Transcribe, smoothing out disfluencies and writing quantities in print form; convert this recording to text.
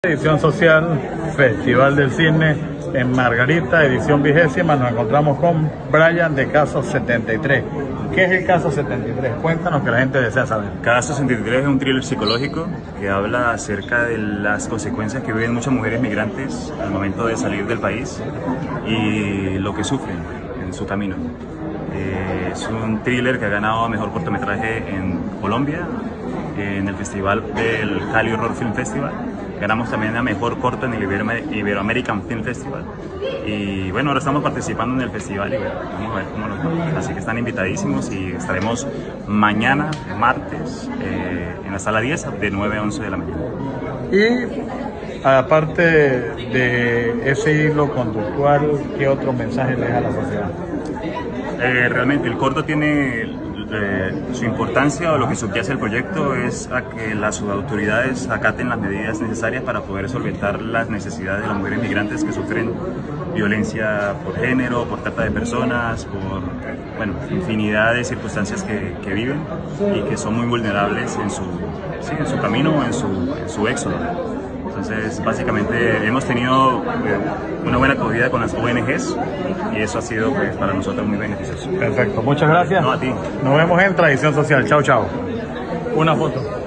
Edición social, Festival del Cine en Margarita, edición 20ª. Nos encontramos con Brian de Caso 73. ¿Qué es el Caso 73? Cuéntanos, que la gente desea saber. Caso 73 es un thriller psicológico que habla acerca de las consecuencias que viven muchas mujeres migrantes al momento de salir del país y lo que sufren en su camino. Es un thriller que ha ganado mejor cortometraje en Colombia, en el festival del Cali Horror Film Festival. Ganamos también a mejor corto en el Ibero-American Film Festival. Y bueno, ahora estamos participando en el festival y bueno, vamos a ver cómo nos va. Así que están invitadísimos y estaremos mañana, martes, en la sala 10 de 9 a 11 de la mañana. Y aparte de ese hilo conductual, ¿qué otro mensaje le deja a la sociedad? Realmente el corto tiene su importancia, o lo que subyace el proyecto es a que las autoridades acaten las medidas necesarias para poder solventar las necesidades de las mujeres migrantes que sufren violencia por género, por trata de personas, por infinidad de circunstancias que viven y que son muy vulnerables en su camino, en su éxodo. Entonces, básicamente hemos tenido una buena acogida con las ONGs y eso ha sido para nosotros muy beneficioso. Perfecto, muchas gracias. No, a ti. Nos vemos en Tradición Social. Chao, chao. Una foto.